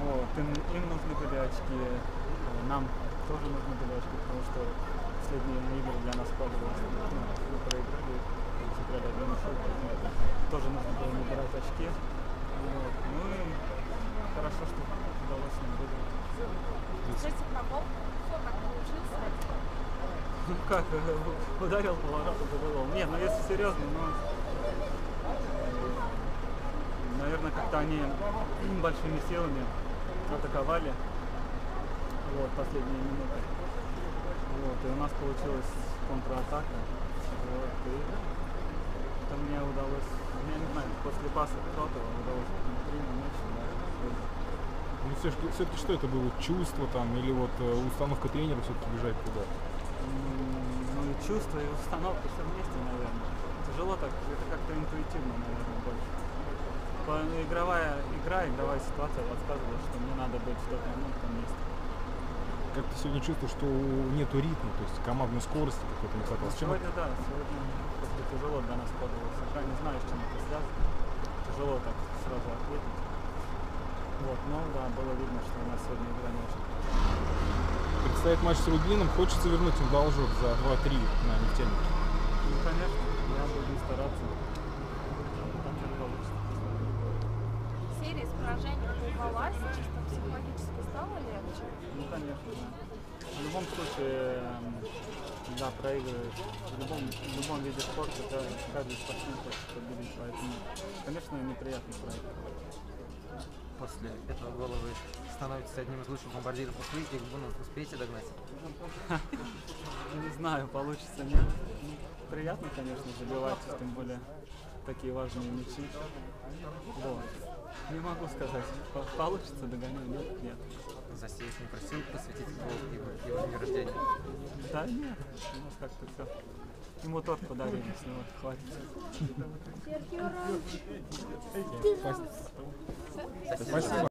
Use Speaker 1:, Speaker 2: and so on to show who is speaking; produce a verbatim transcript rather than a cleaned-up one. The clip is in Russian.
Speaker 1: Вот, им, им нужны были очки, нам тоже нужны были очки, потому что последние игры для нас складывались, ну, мы проиграли, сыграли один счет, тоже нужно было набирать очки. Вот. Ну и хорошо, что удалось с ним выиграть.
Speaker 2: Скажите, про гол, кто так получился?
Speaker 1: Ну как, ударил поворот, забыл. Нет, ну если серьезно, ну, наверное, как-то они большими силами атаковали, вот, последние минуты. Вот, и у нас получилась контратака. Вот, и это мне удалось, я не знаю, после паса Кротова удалось внутри на мяч,
Speaker 3: Ну все-таки, все-таки что это было? Чувство там или вот установка тренера все-таки бежать туда?
Speaker 1: Ну и чувство, и установка все вместе, наверное. Тяжело так, это как-то интуитивно, наверное, больше. Игровая игра, игровая ситуация подсказывала, что мне надо быть в тот момент в том месте.
Speaker 3: Как ты сегодня чувствуешь, что нету ритма, то есть командной скорости какой-то не хватало?
Speaker 1: Сегодня да, сегодня просто тяжело для нас складывалось. Я не знаю, с чем это связано. Тяжело так сразу ответить. Вот, но да, было видно, что у нас сегодня игра не очень.
Speaker 3: Предстоит матч с Рубином, хочется вернуть им должок за два-три на нефтянике?
Speaker 1: Ну конечно, я буду стараться. Там что получится.
Speaker 2: Серия с поражением удалась, чисто психологически стало легче?
Speaker 1: Ну конечно, да. В любом случае, да, проигрываешь. В любом, в любом виде спорта, да, каждый спортсмен хочет победить, поэтому, конечно, неприятно проигрывать.
Speaker 4: После этого гола вы становитесь одним из лучших бомбардиров Москвы, их бонус успеете догнать?
Speaker 1: Не знаю, получится, нет. Приятно, конечно, забивать, тем более такие важные мячи. Вот. Не могу сказать, получится, догоню, нет, нет.
Speaker 4: Засеев не просил посвятить гол его, его день рождения?
Speaker 1: Да нет, у нас как-то все. Ему торт подарили, с него хватит.
Speaker 3: Спасибо.